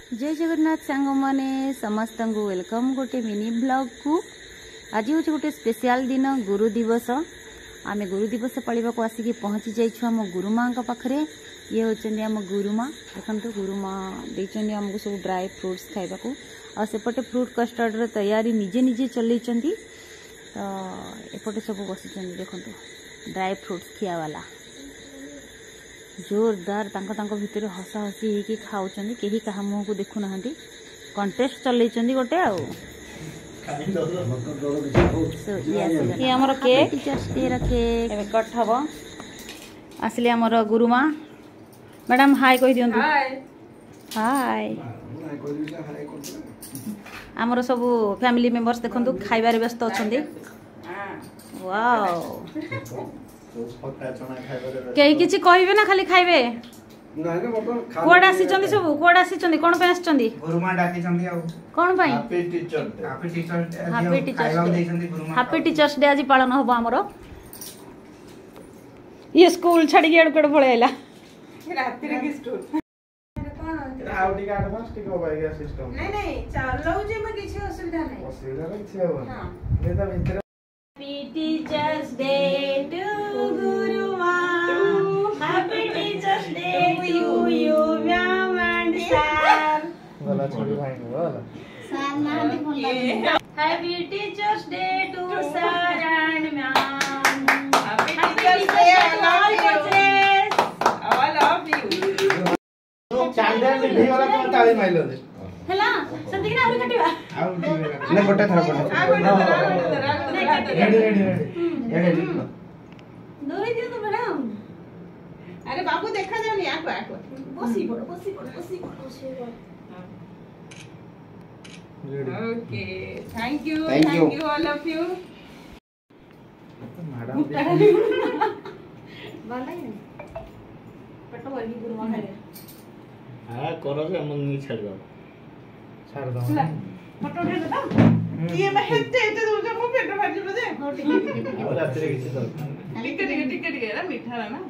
जय जगन्नाथ सांग माने समस्त को वेलकम गोटे मिनी ब्लॉग को। आज हूँ गोटे स्पेशल दिन गुरु दिवस। आम गुरु दिवस पालिबा को आसिक पहुँची जाइछु आम गुरुमा पाखरे। ये होचंदी आम गुरुमा। देखंतु गुरुमा देइचंदी हमको सब ड्राई फ्रूट्स खाइबा को आ सेपटे फ्रूट कस्टर्ड रो तैयारी निजे निजे चलैचंदी। तो एपटे सब बसिचंदी देखंतु ड्राई फ्रूट्स खिया वाला जोरदार तांको भितर हसा हसी होगी खाऊं कहीं क्या मुह को देखु ना कंटेस्ट चलैचंदी गोटे आउ ये हमर केक टीचर्स डे रा केक एबे कट हबो। आसले हमर गुरुमा मैडम हाय कहि दियंतु। हाय हमर सब फैमिली मेंबर्स देखंतु खाइबारे व्यस्त अछंदी। वाओ कहीं किसी कहबे ना खाली खाइबे कोड आसीचंदी सब कोड आसीचंदी कोन पे आसीचंदी गुरुमा डाकी चंदी आ कोन पई हैप्पी टीचर्स डे आज पालन होबो हमरो। ये स्कूल छड़ी गेड कोड पळे आइला रात्रि के स्कूल आउटी का एडवांस टिक हो गया सिस्टम नहीं चलो जे में किसी असुविधा नहीं हो हां ये तो भीतर Happy Teachers Day to Guruma. Happy Teachers Day to you, ma'am and sir. बोला छोड़ी भाई ने बोला। सर नाम बोला। Happy Teachers Day to sir and ma'am. Happy Teachers Day all teachers. All of you. Chandar में भी वाला कौन ताली माइलो दे। हला संती ना आउरी कटिवा। आउरी ने गोटे थरा गोटे। रेडी दोरी दियो तो मैडम। अरे बाबू देखा जाओ नहीं आको बसी पड़ो। Okay thank you all of you. Madam वाला है पटो वर्गी गुरुमा खाले हां करो से मन नहीं छाड़ दो फोटो उठा दे ये मैं हेते हेते दूर से मुंह पेट फाड़ दे हां ठीक है और आते किसी तो टिक ना मीठा ना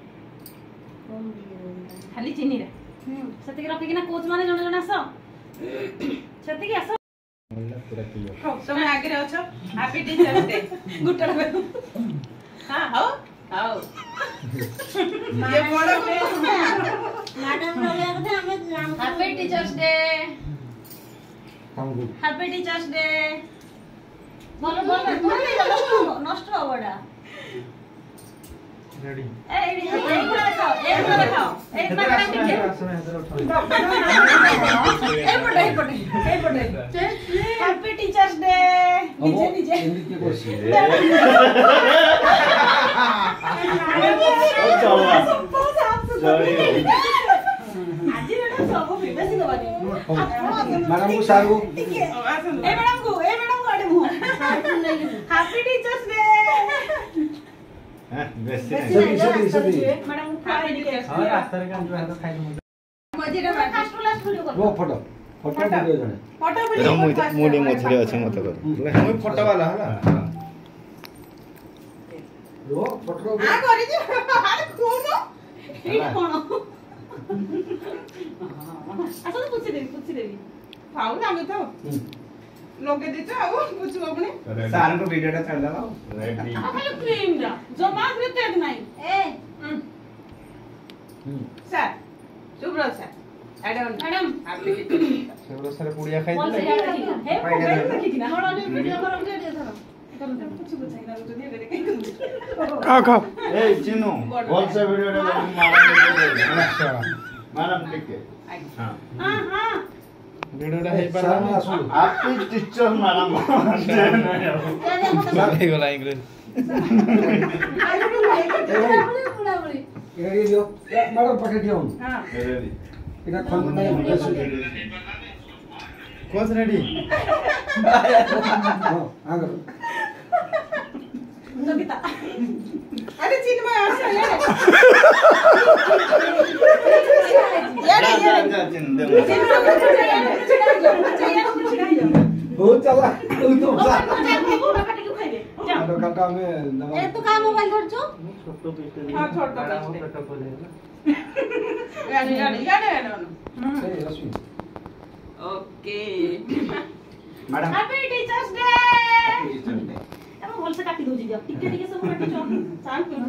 खाली चीनी रे सती के रखी कि ना कोच माने जण जण आसो सती के आसो पूरा क्लियर तुम आगे रे अछो हैप्पी टीचर्स डे गुटड़ हां आओ ये बड़ा मैडम लोग कहते हमें happy teachers day. Happy teachers day बोलो नष्ट हो बड़ा रेडी एक खाओ एक टाइम टिके एक पटे हैप्पी टीचर्स डे निजे के कोसी मैडम को सारू ए मैडम को आडे मु हैप्पी टीचर्स डे हां बेस्ट सभी मैडम खाई के हां रास्ता रे कान जो है तो खाई मजे रे फास्ट क्लास खोलियो कर वो फोटो वीडियो जने फोटो वीडियो मुडी मछरे अछि मत कर हम फोटो वाला हला रो फोटो आ करी जे अरे कोनो ई कोनो आसो तो पूछ देवी खाऊ ना मैं तो लोगे देतो आओ कुछ अपने सार को वीडियो टा चल दवा रेडी खाली क्रीम दा जो मास रे तेज नहीं ए सर शुभ्र सर मैडम आपके शुभ्र सर पुड़िया खाई दे हे मोबाइल देखि ना थोड़ा वीडियो कर दे थोड़ा कुछ चाहिए तो दे दे खा ए चिन्नू कौन सा वीडियो मार अच्छा मैडम ठीक है हां वीडियो है पर आपकी टीचर मैडम नहीं गला इंग्लिश रेडी दियो मैडम पठे दियो हां रेडी इना फोन नहीं कौन रेडी हां आगे नबिता अरे चिन्मय आसे बहुत चला तू तो काटा में ए तू का मोबाइल धर जो छोटो पीस हां छोटो खोले यानी सही Rashmi okay madam happy teachers day हम बोल से काटी दोजी दियो टिके टिके सब काटी चो शांत कर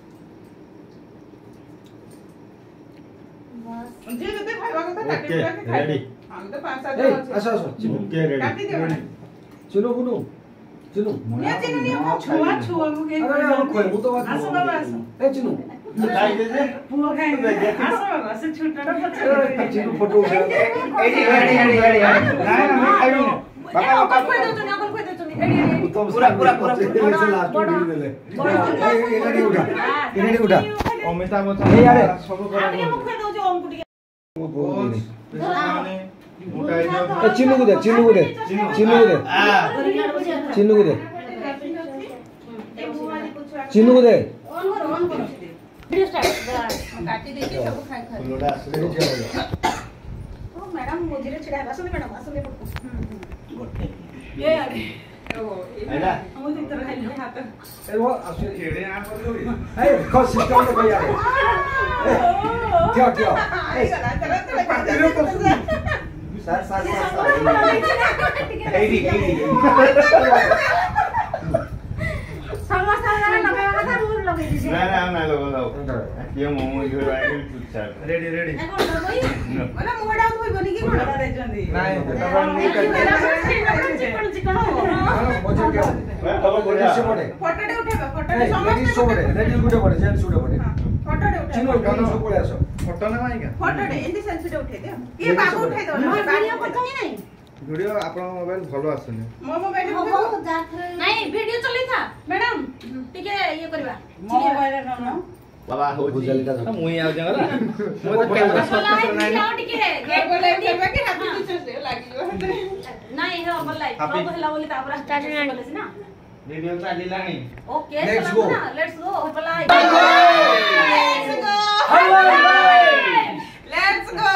बस जे जते खाइबा କଥା काटी के रेडी हम तो 5-7 जन अच्छा ओके रेडी काटी दियो चलो गुनु चलो ने चिनु ने छुआ छुआ मुके अरे खोय मु तो बात आसो बाबा आसो ए चिनु खाइ दे जे पुओ खाइ आसो बाबा से छुटटा पछ चिनु फोटो रेडी ना मैं खाइबो बाबा अपन खोइ दो जने अपन खोइ दो जने रेडी पूरा लास्ट वीडियो देले रेडी उठा अमिताभ बच्चन ए यार सब कर आगे मुख खोइ दो जो ओम कुटी ए चिनु को दे चिनु को दे चिनु को दे चिनु को दे चिनु को दे ऑन करो वीडियो स्टार्ट काटी दे के सब खाइ खाइ फुलोडा आसले ओ मैडम मोजीरे छिड़ा आसले मैडम आसले पड़को ये ओ आइला हम तो इधर खाइ हाथ ए वो आसे खेड़े आ कर दो ए को सिस्टम में भैया क्या क्या आई गला चला सर एडी समोसा लगाया था रूल लगे दीजिए ना लगाओ ये मोमो जो आइल चुचार रेडी मला मुगडा होई बनी की कोण रे जंदी नाही तबा मी चिकन चिकन हो मजे क्या तबा बढ़िया फोटो दे उठेबा फोटो दे रेडी सोडे रेडी गुडे पड़े जेल सुडे पड़े फोटो दे उठे चिनो गाना सो पड़े आसो फोटो ना माइका फोटो दे एंडी सेल्फी दे उठे दे ये बाबू उठे दो ना वीडियो करता ही नहीं वीडियो आपन मोबाइल भलो आसने मो मोबाइल नहीं वीडियो चली था मैडम टिके ये करबा मोबाइल न बाबा हो बुझल का मुई आ जंगला मो तो कैमरा सब्सक्राइब नहीं लाओ टिके गेट बोले करबा के हाथ टीचर्स डे लागी नहीं हे बोल लाइक अब हला बोले तापर स्टार्ट बोले ना वीडियो चालीला नहीं okay Let's go. Let's go बोला लेट्स गो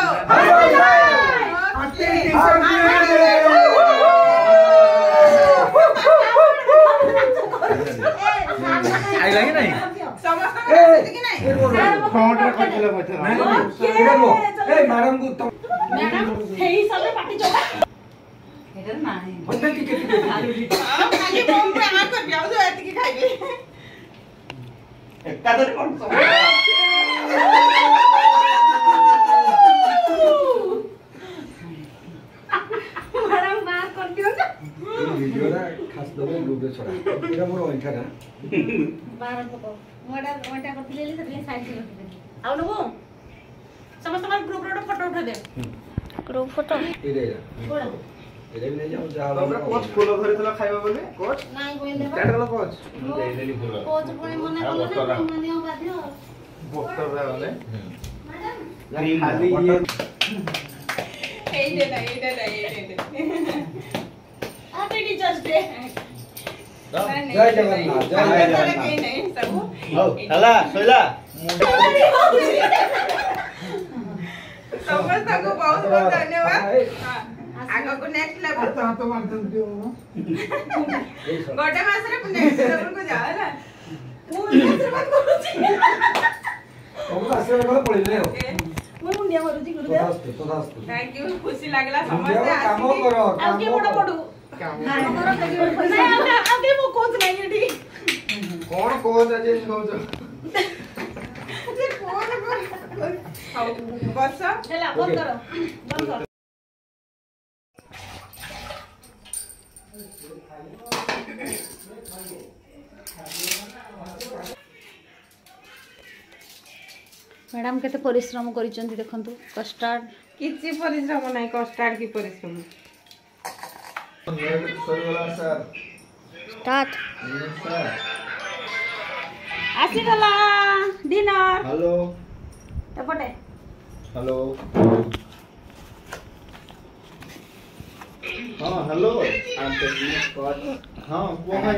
आई लगे नहीं समस्त में कि नहीं फ्रंट रे कइले बचे ए मैडम को तो मैडम हेई सब पार्टी चोका हेडर नाही बंदे टिके खाली बम पे आ कर बियाव जो एत की खाइबे एकादर कोन मैडम बात कर दियो ना वीडियो रा खास दबे ग्रुप रे छोड़ा एरा मोर ओइठा ना 12 फोटो मोटा करथिले ले सबले साइड से रखि दे आउ लो समस्त मार ग्रुप रो फोटो उठा दे ग्रुप फोटो एरे कोड़ा एरे नहीं जाओ जा तबरा कोच फुलो धरितला खाइबा बोले कोच नाही बोले काटला कोच देई देली फुलो कोच पुणे मने बोले ना मने बाध्य बोक्टर रे बोले क्रीम खाली ये ए दे हैप्पी टीचर्स डे जय जगन्नाथ जय जगन्नाथ हो हला सोइला समस्त को बहुत बहुत धन्यवाद आगे को नेक्स्ट लेवल तो मानते दियो गोटे मास रे नेक्स्ट लेवल को जा ना पूर्ण आशीर्वाद करूची हम आशीर्वाद वाला पळिले हो मैं मुंडिया करूची गुरुदेव तथास्तु थैंक यू खुशी लागला समस्त काम करो आगे बड़ा पडू काम करो नहीं आगे मो कोच नहीं एठी कोन कोच अजे कोच जे कोन बस चला बंद करो मैडम केते परिश्रम करिसंती देखंतु कस्टर्ड किछि परिश्रम नाही कस्टर्ड की परिश्रम सोइला सर स्टार्ट सर आसी गला डिनर हेलो एपटे हेलो हां हेलो आप कॉल हां को भाई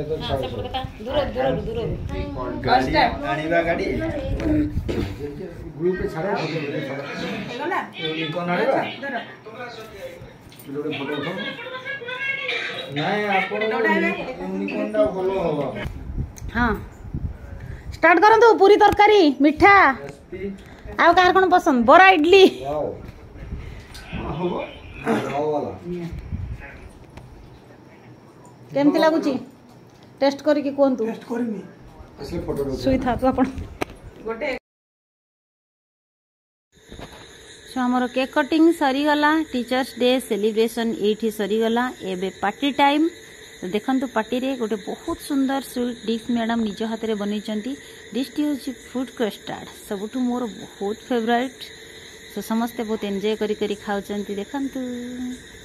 दूर गाड़ी आनीबा गाड़ी ग्रुप पे छाड़ा हेगला कोन आड़ेबा लोडे फोटो उठो नाही आपण यूनिकॉर्न भलो होबा हां स्टार्ट करंतु पूरी तरकारी मिठा एसपी आउ कार कोन पसंद बरा इडली वाओ होबो वाओ वाला केमती लागुची टेस्ट करके कोंतु टेस्ट करनी असले फोटो सुई था तो अपन गोटे सो हमर केक कटिंग सरी गला टीचर्स डे सेलिब्रेशन एठी सरी गला एबे पार्टी टाइम तो देखंतु पार्टी रे गोटे बहुत सुंदर स्वीट डिश मैडम निज हाथ रे बनैचंती डिश टी होची फ्रूट कस्टर्ड सबुठु मोर बहुत फेवरेट सो समस्ते बहुत एंजॉय करी करी खाउचंती देखंतु।